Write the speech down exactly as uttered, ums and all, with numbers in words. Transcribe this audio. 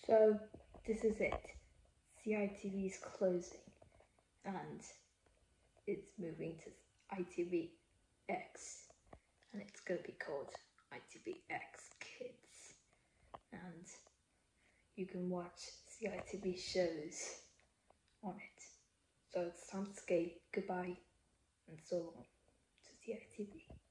So this is it. C I T V is closing and it's moving to I T V X, and it's going to be called I T V X Kids, and you can watch C I T V shows on it. So it's time to say goodbye and so long to C I T V.